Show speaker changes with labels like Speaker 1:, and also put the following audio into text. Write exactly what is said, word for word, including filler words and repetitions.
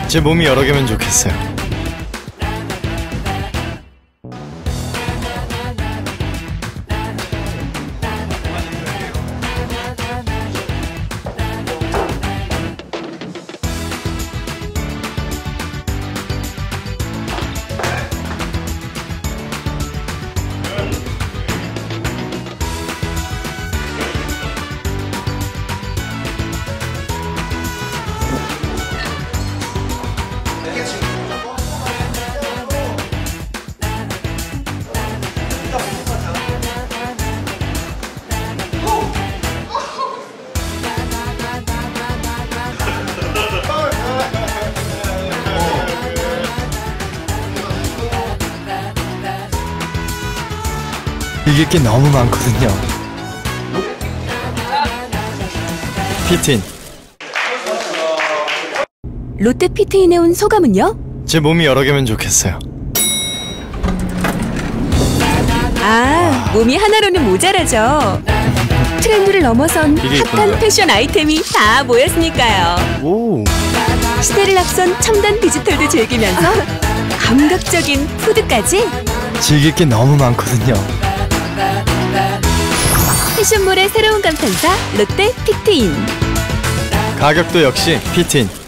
Speaker 1: 제 몸이 여러 개면 좋겠어요. 이길 게 너무 많거든요. 피트인.
Speaker 2: 롯데 피트인에 온 소감은요?
Speaker 1: 제 몸이 여러 개면 좋겠어요.
Speaker 2: 아, 몸이 하나로는 모자라죠. 트렌드를 넘어선
Speaker 1: 이게
Speaker 2: 핫한
Speaker 1: 이쁜데?
Speaker 2: 패션 아이템이 다 모였으니까요.
Speaker 1: 오.
Speaker 2: 시대를 앞선 첨단 디지털도 즐기면서 감각적인 푸드까지
Speaker 1: 즐길 게 너무 많거든요.
Speaker 2: 패션몰의 새로운 감탄사 롯데 피트인.
Speaker 1: 가격도 역시 피트인.